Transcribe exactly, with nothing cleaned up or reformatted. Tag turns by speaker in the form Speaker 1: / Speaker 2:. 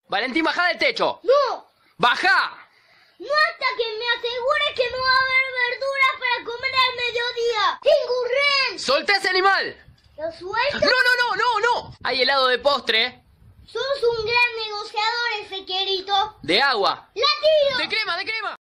Speaker 1: Valentín, baja del techo.
Speaker 2: ¡No!
Speaker 1: ¡Baja!
Speaker 2: No hasta que me asegure que no va a haber verduras para comer al mediodía. ¡Tengo ren!
Speaker 1: ¡Solté a ese animal!
Speaker 2: ¿Lo suelto?
Speaker 1: No, no, no, no, no. Hay helado de postre.
Speaker 2: Sos un gran negociador, Ezequielito.
Speaker 1: De agua.
Speaker 2: ¡La tiro!
Speaker 1: De crema, de crema.